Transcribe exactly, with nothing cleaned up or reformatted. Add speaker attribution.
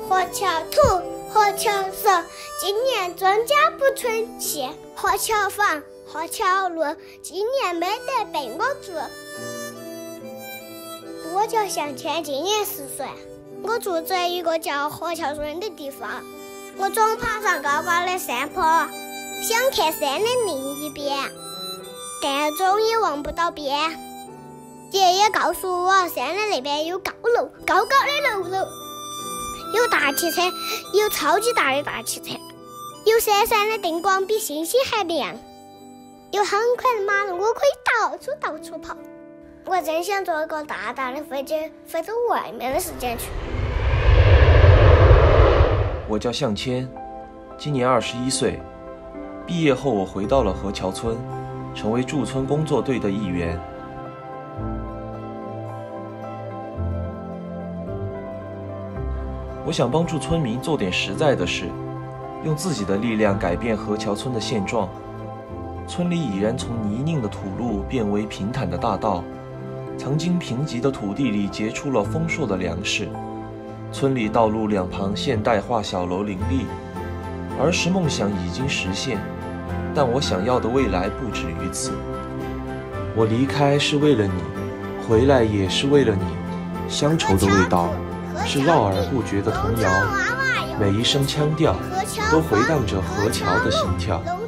Speaker 1: 河桥土，河桥色，今年庄稼不存气。河桥房，河桥路，今年没得被我住。我叫向谦，今年十岁，我住在一个叫河桥村的地方。我总爬上高高的山坡，想看山的另一边，但总也望不到边。爷爷告诉我，山的那边有高楼，高高的楼楼，有大汽车，有超级大的大汽车，有闪闪的灯光比星星还亮，有很快的马路，我可以到处到处跑。我真想坐一个大大的飞机飞到外面的世界去。
Speaker 2: 我叫向谦，今年二十一岁。毕业后，我回到了河桥村，成为驻村工作队的一员。我想帮助村民做点实在的事，用自己的力量改变河桥村的现状。村里已然从泥泞的土路变为平坦的大道，曾经贫瘠的土地里结出了丰硕的粮食。村里道路两旁现代化小楼林立，儿时梦想已经实现，但我想要的未来不止于此。我离开是为了你，回来也是为了你。乡愁的味道是绕而不绝的童谣，每一声腔调都回荡着河桥的心跳。